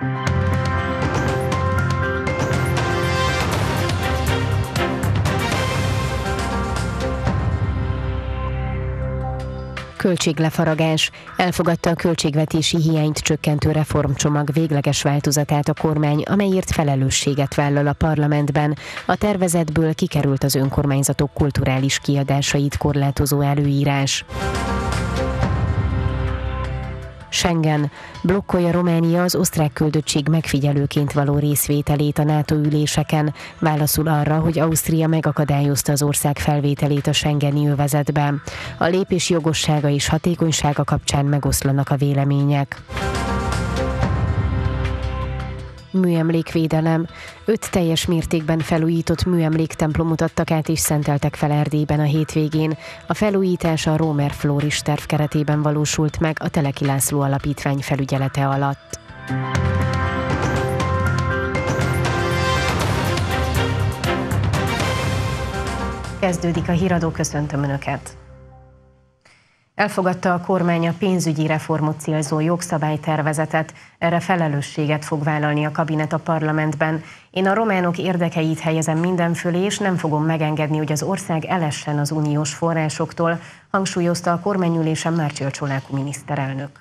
Költséglefaragás. Elfogadta a költségvetési hiányt csökkentő reformcsomag végleges változatát a kormány, amelyért felelősséget vállal a parlamentben. A tervezetből kikerült az önkormányzatok kulturális kiadásait korlátozó előírás. Schengen. Blokkolja Románia az osztrák küldöttség megfigyelőként való részvételét a NATO üléseken, válaszul arra, hogy Ausztria megakadályozta az ország felvételét a schengeni övezetbe. A lépés jogossága és hatékonysága kapcsán megoszlanak a vélemények. Műemlékvédelem. 5 teljes mértékben felújított műemléktemplomot adtak át és szenteltek fel Erdélyben a hétvégén. A felújítás a Rómer Flóris terv keretében valósult meg a Teleki László Alapítvány felügyelete alatt. Kezdődik a híradó, köszöntöm Önöket! Elfogadta a kormány a pénzügyi reformot célzó jogszabálytervezetet, erre felelősséget fog vállalni a kabinet a parlamentben. Én a románok érdekeit helyezem minden fölé, és nem fogom megengedni, hogy az ország elessen az uniós forrásoktól, hangsúlyozta a kormányülésen Márcsill Csoláku miniszterelnök.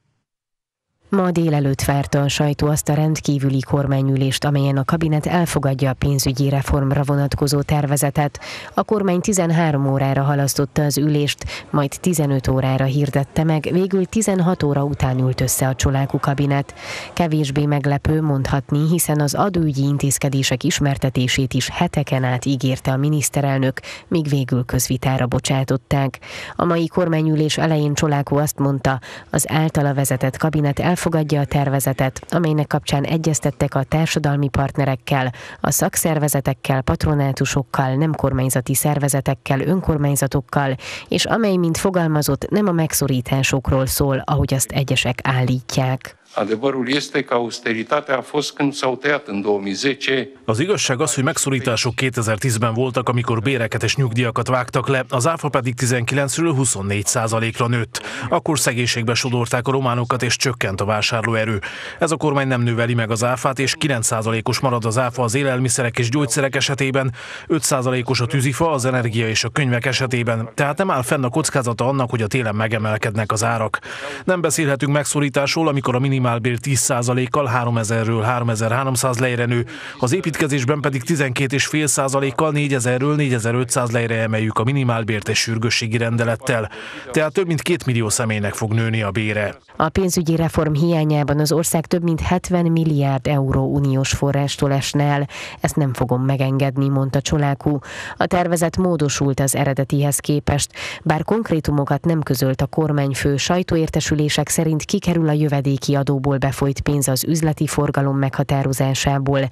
Ma délelőtt várta a sajtó azt a rendkívüli kormányülést, amelyen a kabinet elfogadja a pénzügyi reformra vonatkozó tervezetet. A kormány 13 órára halasztotta az ülést, majd 15 órára hirdette meg, végül 16 óra után ült össze a Csoláku kabinet. Kevésbé meglepő mondhatni, hiszen az adóügyi intézkedések ismertetését is heteken át ígérte a miniszterelnök, míg végül közvitára bocsátották. A mai kormányülés elején Csoláku azt mondta, az általa vezetett kabinet elfogadja a tervezetet, amelynek kapcsán egyeztettek a társadalmi partnerekkel, a szakszervezetekkel, patronátusokkal, nem kormányzati szervezetekkel, önkormányzatokkal, és amely, mint fogalmazott, nem a megszorításokról szól, ahogy azt egyesek állítják. Adevărul este că austeritatea a fost când s-au tăiat în 2010. Az igazság az, hogy megszorítások 2010-ben voltak, amikor béreket és nyugdíjakat vágtak le, az áfa pedig 19-ről 24%-ra nőtt. Akkor szegénységbe sodorták a románokat és csökkent a vásárlóerő. Ez a kormány nem növeli meg az áfát, és 9%-os marad az áfa az élelmiszerek és gyógyszerek esetében, 5%-os a tűzifa, az energia és a könyvek esetében, tehát nem áll fenn a kockázata annak, hogy a télen megemelkednek az árak. Nem beszélhetünk megszorításról, amikor a minimálbér 10%-kal 3000-ről 3300 lejre nő, az építkezésben pedig 12,5%-kal 4000-ről 4500 lejre emeljük a minimálbért egy sürgősségi rendelettel. Tehát több mint 2 millió személynek fog nőni a bére. A pénzügyi reform hiányában az ország több mint 70 milliárd euró uniós forrástól esne el. Ezt nem fogom megengedni, mondta Csoláku. A tervezet módosult az eredetihez képest, bár konkrétumokat nem közölt a kormányfő. Sajtóértesülések szerint kikerül a jövedéki adóból befolyt pénz az üzleti forgalom meghatározásából.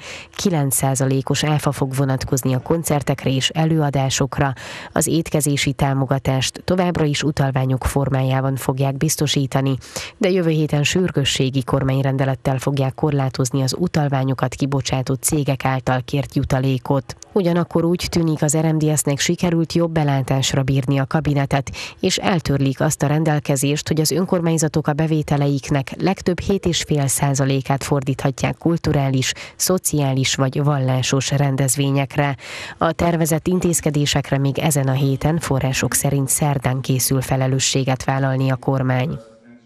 9%-os áfa fog vonatkozni a koncertekre és előadásokra. Az étkezési támogatást továbbra is utalványok formájában fogják biztosítani, de jövő héten sürgősségi kormányrendelettel fogják korlátozni az utalványokat kibocsátott cégek által kért jutalékot. Ugyanakkor úgy tűnik, az RMDSZ-nek sikerült jobb belátásra bírni a kabinetet, és eltörlik azt a rendelkezést, hogy az önkormányzatok a bevételeiknek legtöbb 7,5%-át fordíthatják kulturális, szociális vagy vallásos rendezvényekre. A tervezett intézkedésekre még ezen a héten források szerint szerdán készül felelősséget vállalni a kormány.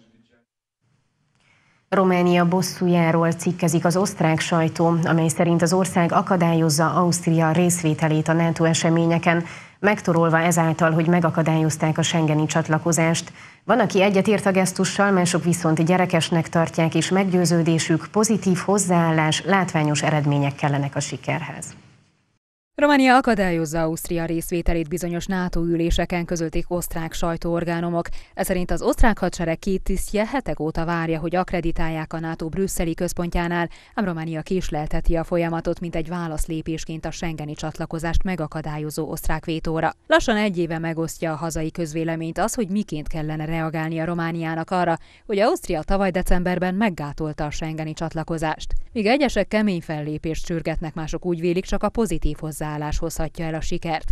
Románia bosszújáról cikkezik az osztrák sajtó, amely szerint az ország akadályozza Ausztria részvételét a NATO eseményeken, megtorolva ezáltal, hogy megakadályozták a schengeni csatlakozást. Van, aki egyetért a gesztussal, mások viszont gyerekesnek tartják, és meggyőződésük, pozitív hozzáállás, látványos eredmények kellenek a sikerhez. Románia akadályozza Ausztria részvételét bizonyos NATO üléseken, közölték osztrák sajtóorgánumok. Ez szerint az osztrák hadsereg 2 tisztje hetek óta várja, hogy akkreditálják a NATO brüsszeli központjánál, ám Románia késlelteti a folyamatot, mint egy válaszlépésként a schengeni csatlakozást megakadályozó osztrák vétóra. Lassan 1 éve megosztja a hazai közvéleményt az, hogy miként kellene reagálnia Romániának arra, hogy Ausztria tavaly decemberben meggátolta a schengeni csatlakozást. Míg egyesek kemény fellépést sürgetnek, mások úgy vélik, csak a pozitív hozzáállás hozhatja el a sikert.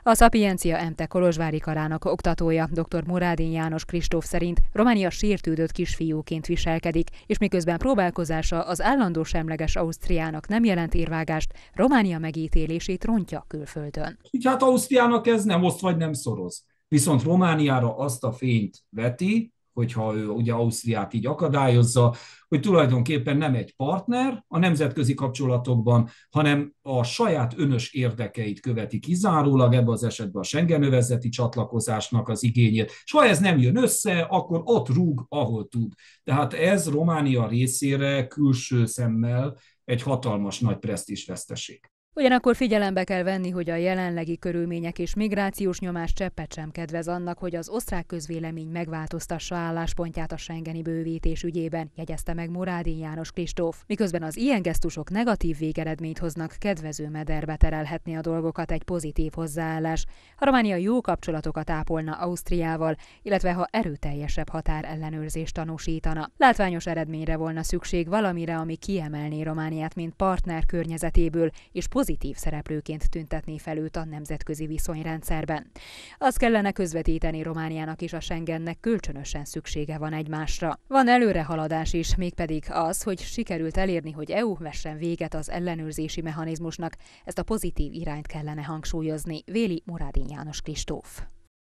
A Szapiencia MT kolozsvári karának oktatója, dr. Murádin János Kristóf szerint Románia sértődött kisfiúként viselkedik, és miközben próbálkozása az állandó semleges Ausztriának nem jelent érvágást, Románia megítélését rontja külföldön. Hát Ausztriának ez nem oszt vagy nem szoroz. Viszont Romániára azt a fényt veti, hogyha ő ugye Ausztriát így akadályozza, hogy tulajdonképpen nem egy partner a nemzetközi kapcsolatokban, hanem a saját önös érdekeit követi kizárólag, ebben az esetben a Schengen-övezeti csatlakozásnak az igényét, és ha ez nem jön össze, akkor ott rúg, ahol tud. Tehát ez Románia részére külső szemmel egy hatalmas nagy presztízsveszteség. Ugyanakkor figyelembe kell venni, hogy a jelenlegi körülmények és migrációs nyomás cseppet sem kedvez annak, hogy az osztrák közvélemény megváltoztassa álláspontját a schengeni bővítés ügyében, jegyezte meg Murádin János Kristóf. Miközben az ilyen gesztusok negatív végeredményt hoznak, kedvező mederbe terelhetné a dolgokat egy pozitív hozzáállás. Ha Románia jó kapcsolatokat ápolna Ausztriával, illetve ha erőteljesebb határellenőrzést tanúsítana. Látványos eredményre volna szükség, valamire, ami kiemelné Romániát, mint partner környezetéből, és pozitív szereplőként tüntetné fel őt a nemzetközi viszonyrendszerben. Azt kellene közvetíteni Romániának és a Schengennek, kölcsönösen szüksége van egymásra. Van előrehaladás is, mégpedig az, hogy sikerült elérni, hogy EU vessen véget az ellenőrzési mechanizmusnak. Ezt a pozitív irányt kellene hangsúlyozni, véli Murádin János Kristóf.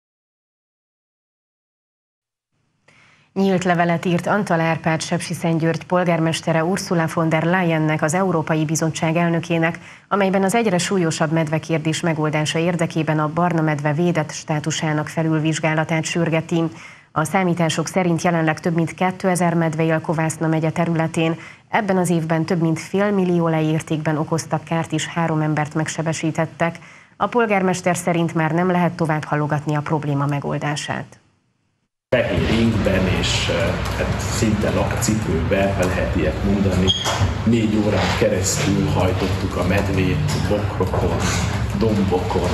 Nyílt levelet írt Antal Árpád Sepsiszentgyörgy polgármestere Ursula von der Leyennek, az Európai Bizottság elnökének, amelyben az egyre súlyosabb medvekérdés megoldása érdekében a barna medve védett státusának felülvizsgálatát sürgeti. A számítások szerint jelenleg több mint 2000 medve él Kovászna megye területén. Ebben az évben több mint $500 000 lejértékben okoztak kárt és 3 embert megsebesítettek. A polgármester szerint már nem lehet tovább halogatni a probléma megoldását. Fehér inkben és hát szinte lakcipőben, ha lehet ilyet mondani, 4 órán keresztül hajtottuk a medvét bokrokon, dombokon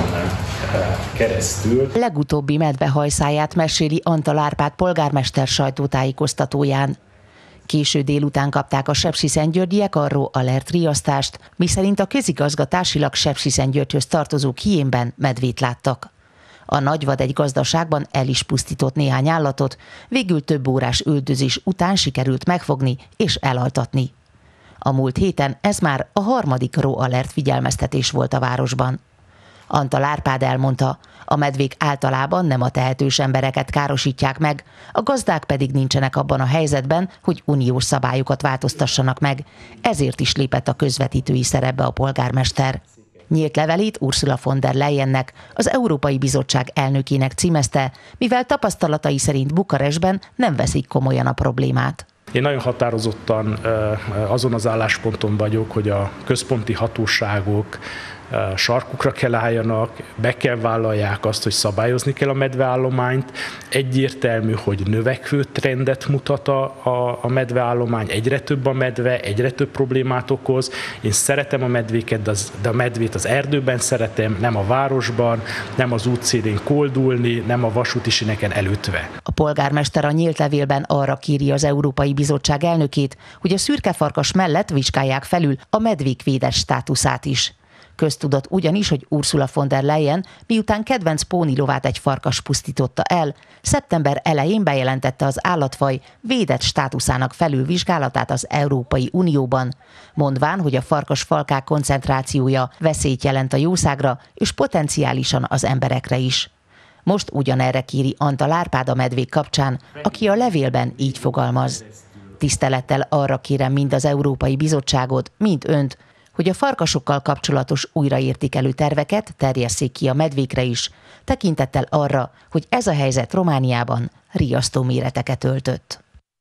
keresztül. Legutóbbi medvehajszáját meséli Antal Árpád polgármester sajtótájékoztatóján. Késő délután kapták a sepsiszentgyörgyiek arról alert riasztást, miszerint a közigazgatásilag Sepsiszentgyörgyhöz tartozó Kiénben medvét láttak. A nagyvad egy gazdaságban el is pusztított néhány állatot, végül több órás üldözés után sikerült megfogni és elaltatni. A múlt héten ez már a 3. raw alert figyelmeztetés volt a városban. Antal Árpád elmondta, a medvék általában nem a tehetős embereket károsítják meg, a gazdák pedig nincsenek abban a helyzetben, hogy uniós szabályokat változtassanak meg, ezért is lépett a közvetítői szerepbe a polgármester. Nyílt levelét Ursula von der Leyennek, az Európai Bizottság elnökének címezte, mivel tapasztalatai szerint Bukarestben nem veszik komolyan a problémát. Én nagyon határozottan azon az állásponton vagyok, hogy a központi hatóságok sarkukra kell álljanak, be kell vállalják azt, hogy szabályozni kell a medveállományt. Egyértelmű, hogy növekvő trendet mutat a medveállomány, egyre több a medve, egyre több problémát okoz. Én szeretem a medvéket, de a medvét az erdőben szeretem, nem a városban, nem az útszélén koldulni, nem a vasúti síneken elütve. A polgármester a nyílt levélben arra kéri az Európai Bizottság elnökét, hogy a szürkefarkas mellett vizsgálják felül a medvék védett státuszát is. Köztudott ugyanis, hogy Ursula von der Leyen, miután kedvenc pónilovát egy farkas pusztította el, szeptember elején bejelentette az állatfaj védett státuszának felülvizsgálatát az Európai Unióban, mondván, hogy a farkasfalkák koncentrációja veszélyt jelent a jószágra és potenciálisan az emberekre is. Most ugyanerre kéri Antal Árpád a medvék kapcsán, aki a levélben így fogalmaz. Tisztelettel arra kérem mind az Európai Bizottságot, mind önt, hogy a farkasokkal kapcsolatos újraértékelő terveket terjesszék ki a medvékre is, tekintettel arra, hogy ez a helyzet Romániában riasztó méreteket öltött.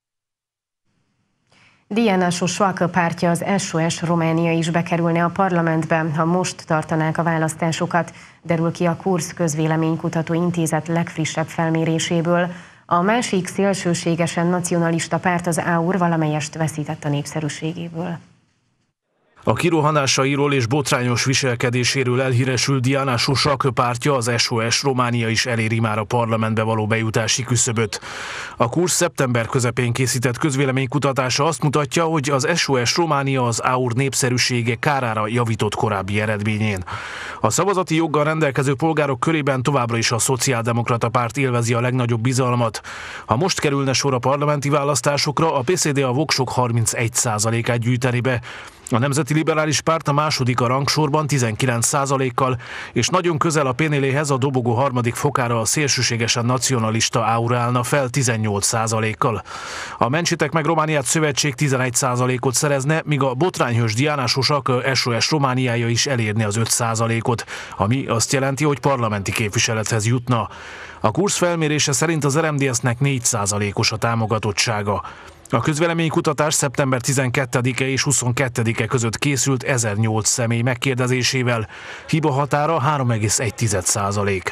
Diana Sosoacă pártja, az SOS Románia is bekerülne a parlamentbe, ha most tartanák a választásokat, derül ki a Kursz Közvéleménykutató Intézet legfrissebb felméréséből. A másik szélsőségesen nacionalista párt, az AUR, valamelyest veszített a népszerűségéből. A kirohanásairól és botrányos viselkedéséről elhíresült Diana Sosoacă pártja, az SOS Románia is eléri már a parlamentbe való bejutási küszöböt. A Kursz szeptember közepén készített közvéleménykutatása azt mutatja, hogy az SOS Románia az AUR népszerűsége kárára javított korábbi eredményén. A szavazati joggal rendelkező polgárok körében továbbra is a Szociáldemokrata Párt élvezi a legnagyobb bizalmat. Ha most kerülne sor a parlamenti választásokra, a PSZD a voksok 31%-át gyűjteni be. A Nemzeti Liberális Párt a második a rangsorban 19%-kal, és nagyon közel a Pénéléhez a dobogó harmadik fokára a szélsőségesen nacionalista Áura állna fel 18%-kal. A Mentsétek meg Romániát szövetség 11%-ot szerezne, míg a botrányhős diánásosak SOS Romániája is elérni az 5%-ot, ami azt jelenti, hogy parlamenti képviselethez jutna. A Kurz felmérése szerint az RMDSZ-nek 4%-os a támogatottsága. A közvéleménykutatás szeptember 12-e és 22-e között készült 1008 személy megkérdezésével. Hiba határa 3,1%.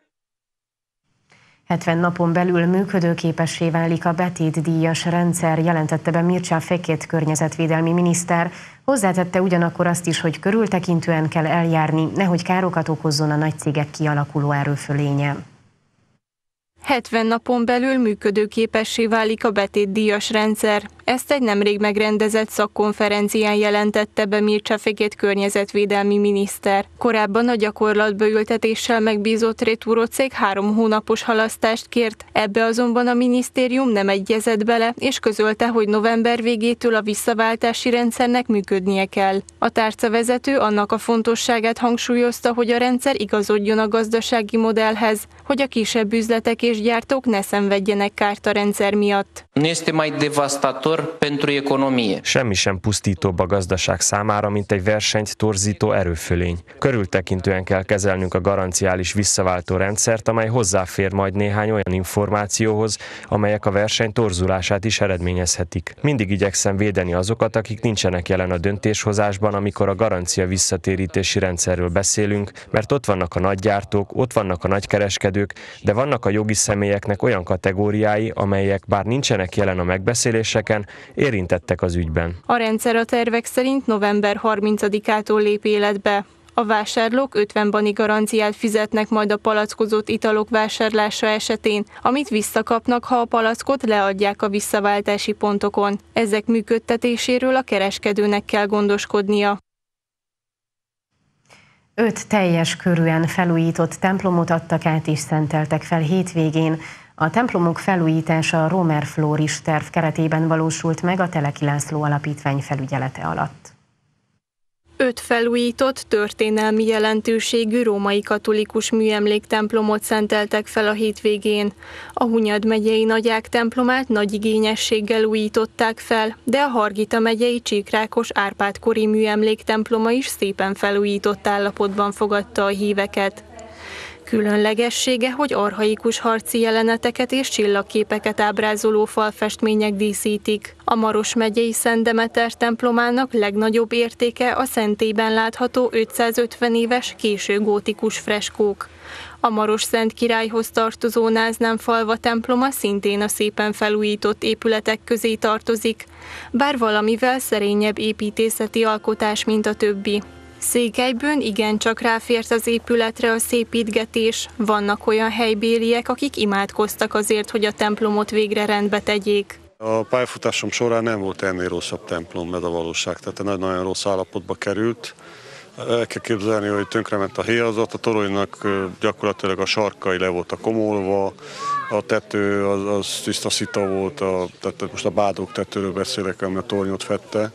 70 napon belül működőképessé válik a betétdíjas rendszer, jelentette be Mircea Fekete környezetvédelmi miniszter. Hozzátette ugyanakkor azt is, hogy körültekintően kell eljárni, nehogy károkat okozzon a nagycégek kialakuló erőfölénye. 70 napon belül működőképessé válik a betétdíjas rendszer. Ezt egy nemrég megrendezett szakkonferencián jelentette be Mircea Fekete környezetvédelmi miniszter. Korábban a gyakorlatba ültetéssel megbízott Returo cég 3 hónapos halasztást kért, ebbe azonban a minisztérium nem egyezett bele, és közölte, hogy november végétől a visszaváltási rendszernek működnie kell. A tárcavezető annak a fontosságát hangsúlyozta, hogy a rendszer igazodjon a gazdasági modellhez, hogy a kisebb üzletek és gyártók ne szenvedjenek kárt a rendszer miatt. Semmi sem pusztítóbb a gazdaság számára, mint egy versenyt torzító erőfölény. Körültekintően kell kezelnünk a garanciális visszaváltó rendszert, amely hozzáfér majd néhány olyan információhoz, amelyek a verseny torzulását is eredményezhetik. Mindig igyekszem védeni azokat, akik nincsenek jelen a döntéshozásban, amikor a garancia visszatérítési rendszerről beszélünk, mert ott vannak a nagygyártók, ott vannak a nagykereskedők, de vannak a jogi személyeknek olyan kategóriái, amelyek bár nincsenek jelen a megbeszéléseken, érintettek az ügyben. A rendszer a tervek szerint november 30-ától lép életbe. A vásárlók 50 bani garanciát fizetnek majd a palackozott italok vásárlása esetén, amit visszakapnak, ha a palackot leadják a visszaváltási pontokon. Ezek működtetéséről a kereskedőnek kell gondoskodnia. 5 teljes körűen felújított templomot adtak át és szenteltek fel hétvégén. A templomok felújítása a Romer Floris terv keretében valósult meg a Teleki László Alapítvány felügyelete alatt. 5 felújított, történelmi jelentőségű római katolikus műemléktemplomot szenteltek fel a hétvégén. A Hunyad megyei Nagyák templomát nagy igényességgel újították fel, de a Hargita megyei Csíkrákos Árpád-kori műemléktemploma is szépen felújított állapotban fogadta a híveket. Különlegessége, hogy archaikus harci jeleneteket és csillagképeket ábrázoló falfestmények díszítik. A Maros megyei Szent Demeter templomának legnagyobb értéke a szentélyben látható 550 éves késő gótikus freskók. A Maros Szent Királyhoz tartozó Náznán falva temploma szintén a szépen felújított épületek közé tartozik, bár valamivel szerényebb építészeti alkotás, mint a többi. Székelybőn igencsak ráfért az épületre a szépítgetés. Vannak olyan helybéliek, akik imádkoztak azért, hogy a templomot végre rendbe tegyék. A pályafutásom során nem volt ennél rosszabb templom, ez a valóság, tehát nagyon rossz állapotba került. El kell képzelni, hogy tönkrement a héjazat, a toronynak gyakorlatilag a sarkai le voltak komolva, a tető az tiszta szita volt, tehát most a bádók tetőről beszélek, ami a tornyot fette,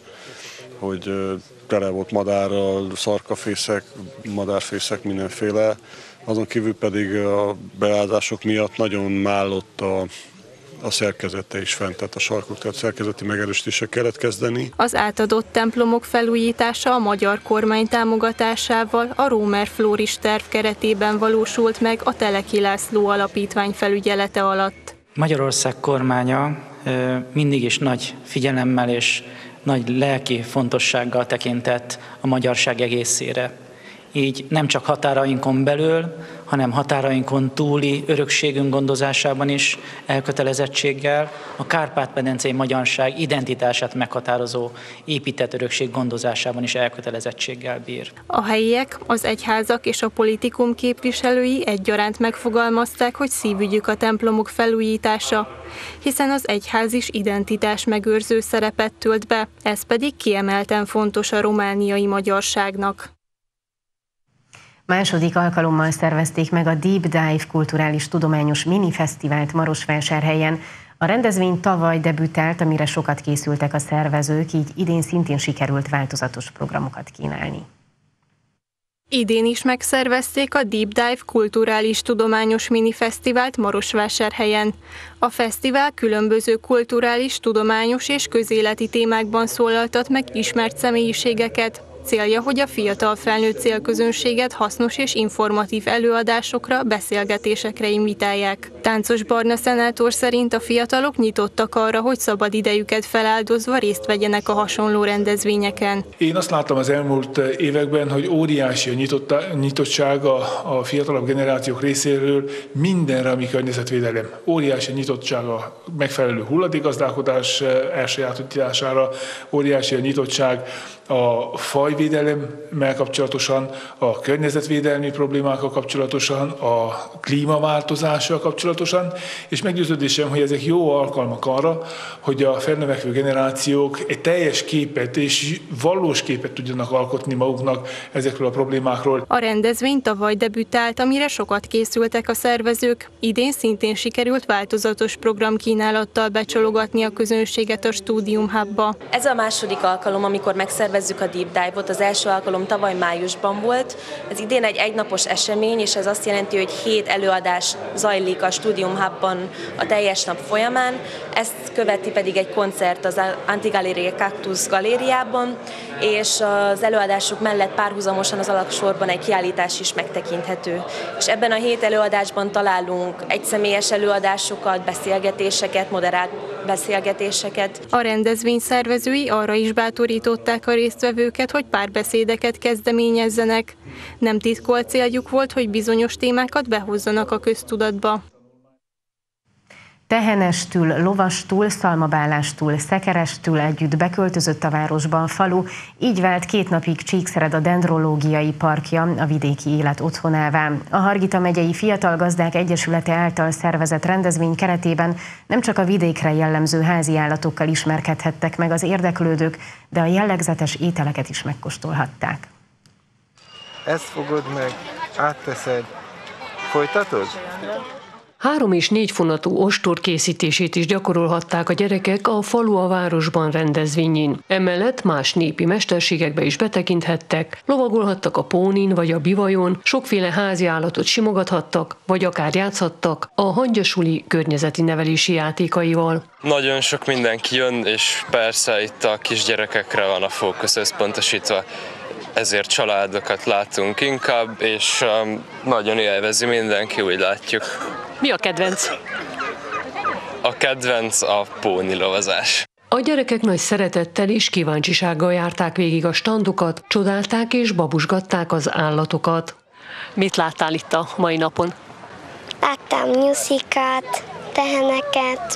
hogy tele volt madárral, szarkafészek, madárfészek, mindenféle. Azon kívül pedig a beázások miatt nagyon mállott a szerkezete is fent, tehát a sarkok, tehát szerkezeti megerősítésre kellett kezdeni. Az átadott templomok felújítása a magyar kormány támogatásával a Romer Floris terv keretében valósult meg a Teleki László Alapítvány felügyelete alatt. Magyarország kormánya mindig is nagy figyelemmel és nagy lelki fontossággal tekintett a magyarság egészére. Így nem csak határainkon belül, hanem határainkon túli örökségünk gondozásában is elkötelezettséggel, a Kárpát-medencei magyarság identitását meghatározó épített örökség gondozásában is elkötelezettséggel bír. A helyiek, az egyházak és a politikum képviselői egyaránt megfogalmazták, hogy szívügyük a templomok felújítása, hiszen az egyház is identitás megőrző szerepet tölt be, ez pedig kiemelten fontos a romániai magyarságnak. Második alkalommal szervezték meg a Deep Dive kulturális tudományos minifesztivált Marosvásárhelyen. A rendezvény tavaly debütált, amire sokat készültek a szervezők, így idén szintén sikerült változatos programokat kínálni. Idén is megszervezték a Deep Dive kulturális tudományos minifesztivált Marosvásárhelyen. A fesztivál különböző kulturális, tudományos és közéleti témákban szólaltat meg ismert személyiségeket. Célja, hogy a fiatal felnőtt célközönséget hasznos és informatív előadásokra, beszélgetésekre invitálják. Táncos Barna szenátor szerint a fiatalok nyitottak arra, hogy szabad idejüket feláldozva részt vegyenek a hasonló rendezvényeken. Én azt láttam az elmúlt években, hogy óriási a nyitottság a fiatalabb generációk részéről mindenre, ami környezetvédelem. Óriási a nyitottság a megfelelő hulladékgazdálkodás elsajátítására, óriási a nyitottság a fajvédelemmel kapcsolatosan, a környezetvédelmi problémákkal kapcsolatosan, a klímaváltozással kapcsolatosan, és meggyőződésem, hogy ezek jó alkalmak arra, hogy a felnövekvő generációk egy teljes képet és valós képet tudjanak alkotni maguknak ezekről a problémákról. A rendezvény tavaly debütált, amire sokat készültek a szervezők. Idén szintén sikerült változatos programkínálattal becsalogatni a közönséget a Studium Hubba. Ez a második alkalom, amikor megszervezzük a Deep Dive-ot. Az első alkalom tavaly májusban volt. Ez idén egy egynapos esemény, és ez azt jelenti, hogy 7 előadás zajlik a Studium Hubban a teljes nap folyamán. Ezt követi pedig egy koncert az Antigalerie Cactus galériában, és az előadások mellett párhuzamosan az alaksorban egy kiállítás is megtekinthető. És ebben a 7 előadásban találunk egyszemélyes előadásokat, beszélgetéseket, moderált beszélgetéseket. A rendezvény szervezői arra is bátorították a résztvevőket, hogy párbeszédeket kezdeményezzenek. Nem titkolt céljuk volt, hogy bizonyos témákat behozzanak a köztudatba. Tehenestül, lovastól, szalmabálástól, szekerestől együtt beköltözött a városban falu, így vált 2 napig Csíkszereda dendrológiai parkja a vidéki élet otthonává. A Hargita megyei Fiatal Gazdák Egyesülete által szervezett rendezvény keretében nem csak a vidékre jellemző házi állatokkal ismerkedhettek meg az érdeklődők, de a jellegzetes ételeket is megkóstolhatták. Ezt fogod meg, átteszed, folytatod? 3 és 4 fonatú ostor készítését is gyakorolhatták a gyerekek a Falu a városban rendezvényén. Emellett más népi mesterségekbe is betekinthettek, lovagolhattak a pónin vagy a bivajon, sokféle házi állatot simogathattak, vagy akár játszhattak a hangyasuli környezeti nevelési játékaival. Nagyon sok mindenki jön, és persze itt a kisgyerekekre van a fókusz összpontosítva. Ezért családokat látunk inkább, és nagyon élvezi mindenki, úgy látjuk. Mi a kedvenc? A kedvenc a pónilovazás. A gyerekek nagy szeretettel és kíváncsisággal járták végig a standokat, csodálták és babusgatták az állatokat. Mit láttál itt a mai napon? Láttam nyuszikát, teheneket,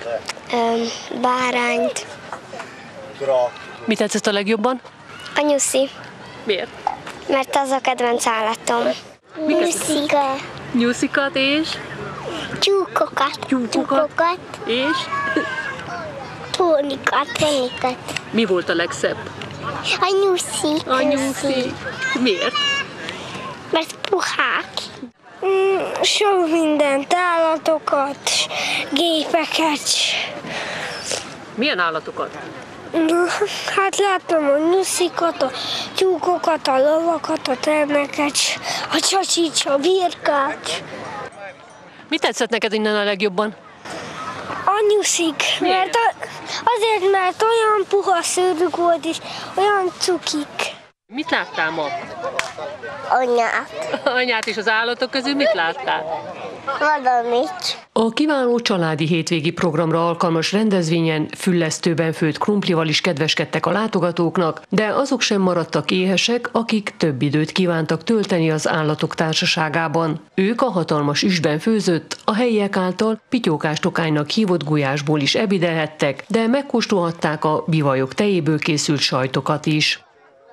bárányt. Mi tetszett a legjobban? A nyuszi. Miért? Mert az a kedvenc állatom. Nyuszika. Nyuszikat és? Tyúkokat. Tyúkokat. És? Pónikat. Mi volt a legszebb? A nyuszi. A nyuszi. Miért? Mert puhák. Sok mindent, állatokat, gépeket. Milyen állatokat? Hát láttam a nyuszikat, a tyúkokat, a lovakat, a terneket, a csacsics, a birkát. Mi tetszett neked innen a legjobban? A nyuszik, mert azért, mert olyan puha szőrük volt, és olyan cukik. Mit láttál ma? Anyát. Anyát és az állatok közül mit láttál? Valamit. A kiváló családi hétvégi programra alkalmas rendezvényen füllesztőben főtt krumplival is kedveskedtek a látogatóknak, de azok sem maradtak éhesek, akik több időt kívántak tölteni az állatok társaságában. Ők a hatalmas üstben főzött, a helyiek által pityókástokánynak hívott gulyásból is ebédelhettek, de megkóstolhatták a bivajok tejéből készült sajtokat is.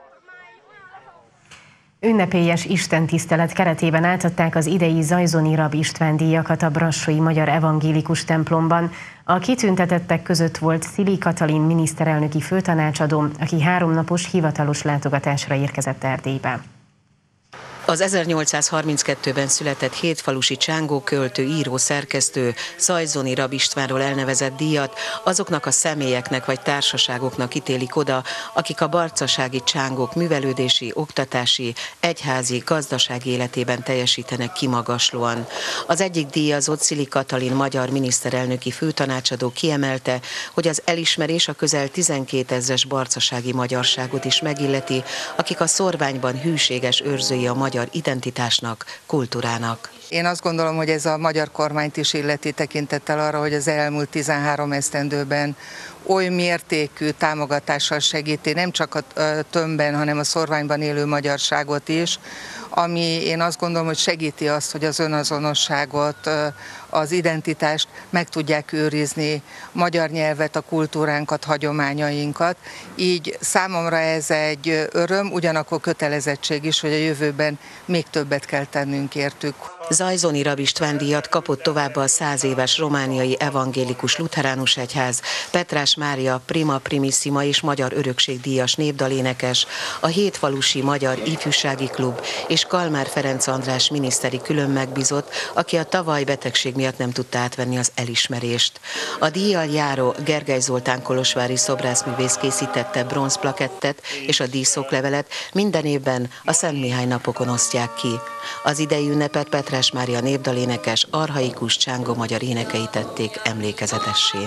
Ünnepélyes istentisztelet keretében átadták az idei Zajzoni Rab István díjakat a brassói Magyar Evangélikus templomban. A kitüntetettek között volt Szili Katalin miniszterelnöki főtanácsadó, aki 3 napos hivatalos látogatásra érkezett Erdélybe. Az 1832-ben született hétfalusi csángó költő, író, szerkesztő Szajzoni Rab Istvánról elnevezett díjat azoknak a személyeknek vagy társaságoknak ítélik oda, akik a barcasági csángók művelődési, oktatási, egyházi, gazdasági életében teljesítenek kimagaslóan. Az egyik díjazott Szili Katalin magyar miniszterelnöki főtanácsadó kiemelte, hogy az elismerés a közel 12 000-es barcasági magyarságot is megilleti, akik a szorványban hűséges őrzői a magyar identitásnak, kultúrának. Én azt gondolom, hogy ez a magyar kormányt is illeti tekintettel arra, hogy az elmúlt 13 esztendőben oly mértékű támogatással segíti nem csak a tömbben, hanem a szorványban élő magyarságot is, ami én azt gondolom, hogy segíti azt, hogy az önazonosságot, az identitást meg tudják őrizni, magyar nyelvet, a kultúránkat, hagyományainkat. Így számomra ez egy öröm, ugyanakkor kötelezettség is, hogy a jövőben még többet kell tennünk értük. Zajzoni Rab István díjat kapott továbbá a 100 éves romániai evangélikus lutheránus egyház, Petrás Mária Prima Primissima és Magyar Örökségdíjas népdalénekes, a hétfalusi Magyar Ifjúsági Klub és Kalmár Ferenc András miniszteri külön megbízott, aki a tavaly betegség miatt nem tudta átvenni az elismerést. A díjjal járó Gergely Zoltán kolozsvári szobrászművész készítette bronzplakettet és a díszoklevelet minden évben a Szent Mihály napokon osztják ki. Az idei ünnepet Petrás Mária népdalénekes, archaikus csángó magyar énekei tették emlékezetessé.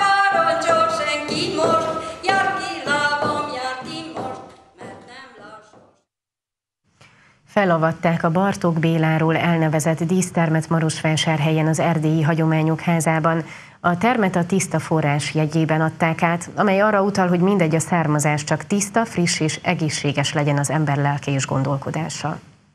Felavatták a Bartók Béláról elnevezett dísztermet Marosvásárhelyen az Erdélyi Hagyományok Házában. A termet a tiszta forrás jegyében adták át, amely arra utal, hogy mindegy a származás, csak tiszta, friss és egészséges legyen az ember lelke és gondolkodása.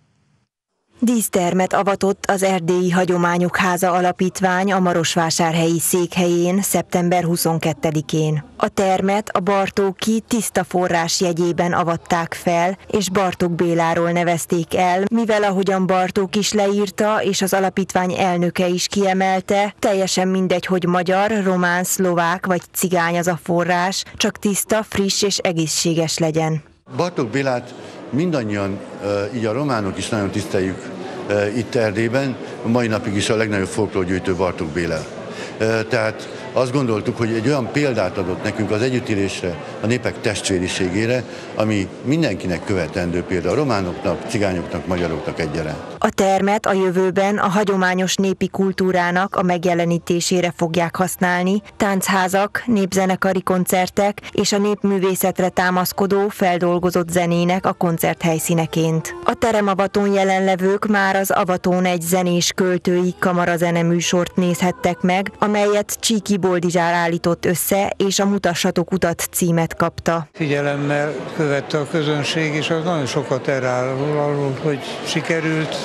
Dísztermet avatott az Erdélyi Hagyományok Háza alapítvány a marosvásárhelyi székhelyén szeptember 22-én. A termet a bartóki tiszta forrás jegyében avatták fel, és Bartók Béláról nevezték el, mivel ahogyan Bartók is leírta, és az alapítvány elnöke is kiemelte, teljesen mindegy, hogy magyar, román, szlovák vagy cigány az a forrás, csak tiszta, friss és egészséges legyen. Bartók Bélát mindannyian, így a románok is nagyon tiszteljük itt Erdélyben, a mai napig is a legnagyobb folklórgyűjtő Bartók Béla. Tehát azt gondoltuk, hogy egy olyan példát adott nekünk az együttélésre, a népek testvériségére, ami mindenkinek követendő példa, a románoknak, cigányoknak, magyaroknak egyaránt. A termet a jövőben a hagyományos népi kultúrának a megjelenítésére fogják használni, táncházak, népzenekari koncertek és a népművészetre támaszkodó, feldolgozott zenének a koncerthelyszíneként. A teremavatón jelenlevők már az avatón egy zenés költői kamarazeneműsort nézhettek meg, amelyet Csíki Boldizsár állított össze, és a Mutassatok utat címet kapta. Figyelemmel követte a közönség, és az nagyon sokat elárul, hogy sikerült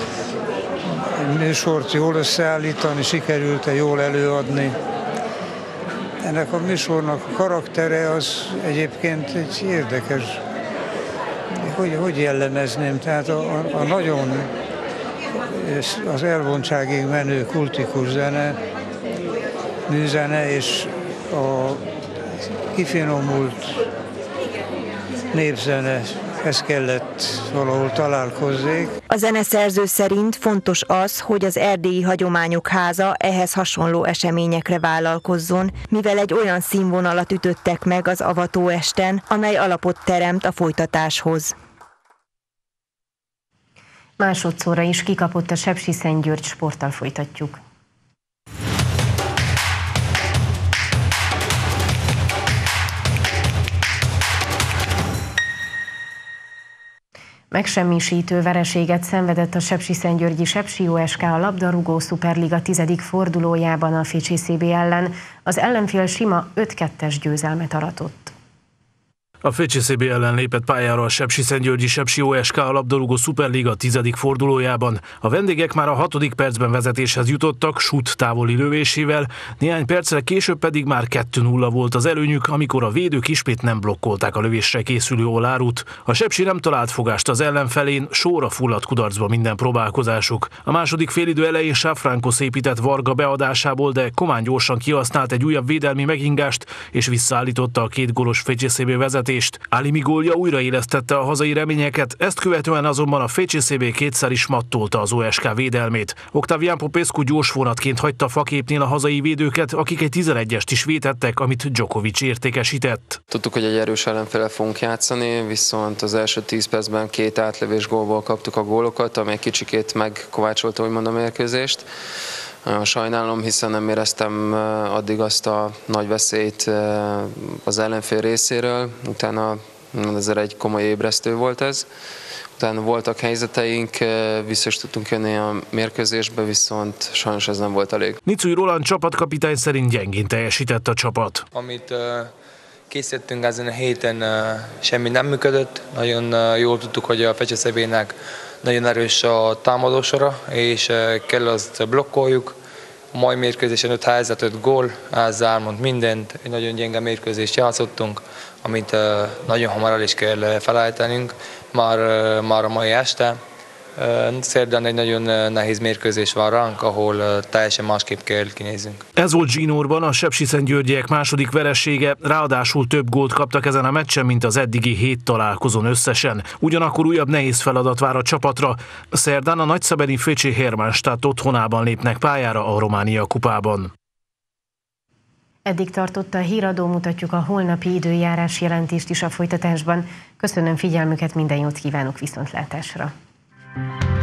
egy műsort jól összeállítani, sikerült jól előadni. Ennek a műsornak a karaktere az egyébként egy érdekes, hogy jellemezném, tehát a nagyon az elvontságig menő kultikus zene, műzene és a kifinomult népzene, ez kellett valahol találkozzék. A zeneszerző szerint fontos az, hogy az Erdélyi Hagyományok Háza ehhez hasonló eseményekre vállalkozzon, mivel egy olyan színvonalat ütöttek meg az avatóesten, amely alapot teremt a folytatáshoz. Másodszorra is kikapott a Sepsiszentgyörgy, sporttal folytatjuk. Megsemmisítő vereséget szenvedett a Sepsiszentgyörgyi Sepsi OSK a labdarúgó szuperliga 10. fordulójában a FCCB ellen. Az ellenfél sima 5-2-es győzelmet aratott. A FCCB ellen lépett pályára a Sepsiszentgyörgyi Sepsi OSK a labdarúgó szuperliga 10. fordulójában. A vendégek már a 6. percben vezetéshez jutottak sút távoli lövésével, néhány perccel később pedig már 2-0 volt az előnyük, amikor a védők ismét nem blokkolták a lövésre készülő Olárut. A Sepsi nem talált fogást az ellenfelén, sorra fulladt kudarcba minden próbálkozásuk. A második félidő elején Sáfránkosz épített Varga beadásából, de Komán gyorsan kihasznált egy újabb védelmi megingást és visszaállította a 2 gólos FCCB vezetést. meglepetést. Alimi gólja újraélesztette a hazai reményeket, ezt követően azonban a FCSB kétszer is mattolta az OSK védelmét. Octavian Popescu gyorsvonatként hagyta faképnél a hazai védőket, akik egy 11-est is vétettek, amit Djokovic értékesített. Tudtuk, hogy egy erős ellenféllel fogunk játszani, viszont az első 10 percben 2 átlövés gólból kaptuk a gólokat, amely kicsikét megkovácsolta úgymond a mérkőzést. Sajnálom, hiszen nem éreztem addig azt a nagy veszélyt az ellenfél részéről, utána azért egy komoly ébresztő volt ez. Utána voltak helyzeteink, vissza is tudtunk jönni a mérkőzésbe, viszont sajnos ez nem volt elég. Nicui Roland csapatkapitány szerint gyengén teljesített a csapat. Amit készítettünk ezen a héten, semmi nem működött. Nagyon jól tudtuk, hogy a FCSB-nek nagyon erős a támadósora, és kell azt blokkoljuk. A mai mérkőzésen 5 helyzet, 5 gól, ez elmond mindent. Egy nagyon gyenge mérkőzést játszottunk, amit nagyon hamar el is kell felejtenünk, már a mai este. Szerdán egy nagyon nehéz mérkőzés van ránk, ahol teljesen másképp kell kinézzünk. Ez volt zsinórban a sepsiszentgyörgyiek második veresége, ráadásul több gólt kaptak ezen a meccsen, mint az eddigi 7 találkozón összesen. Ugyanakkor újabb nehéz feladat vár a csapatra. Szerdán a nagyszebeni FC Hermannstadt otthonában lépnek pályára a Románia kupában. Eddig tartott a híradó, mutatjuk a holnapi időjárás jelentést is a folytatásban. Köszönöm figyelmüket, minden jót kívánok, viszontlátásra!